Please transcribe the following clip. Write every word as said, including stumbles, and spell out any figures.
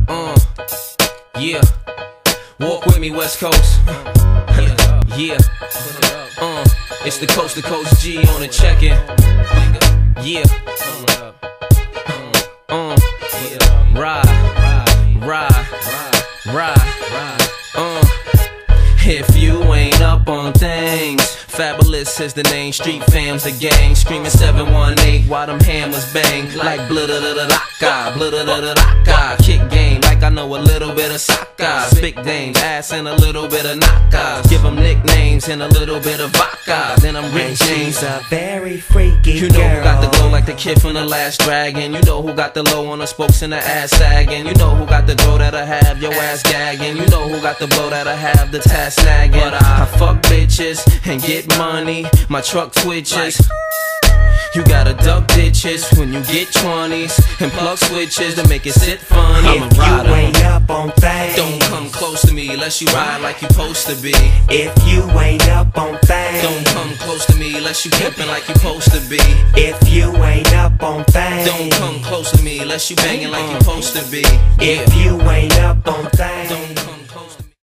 Uh, yeah. Walk with me, West Coast. Yeah. Uh, it's the coast to coast G on the check-in. Yeah. Uh, ride, ride, ride. Uh, if you ain't up on things, Fabulous is the name, street fam's the gang. Screaming seven one eight while them hammers bang. Like blah da da da da blah da da da da. Kick game like I know a little bit of soccer. Big dames, ass and a little bit of knockouts. Give them nicknames and a little bit of vodka. Then I'm Rick James. She's a very freaky You know girl. who got the glow like the kid from The Last Dragon. You know who got the low on the spokes and the ass sagging. You know who got the dough that'll have your ass gagging. You know who got the blow that'll have the task snagging. But I, I fuck bitches and get money. My truck twitches. You gotta duck ditches when you get twenties and plug switches to make it sit funny. I'm a If rider. you ain't up on things, Don't come close to me unless you ride like you supposed to be. if you ain't up on things, Don't come close to me unless you pimpin' like you supposed to be. if you ain't up on things, Don't come close to me unless you banging like you supposed to be. if you ain't up on things. Don't come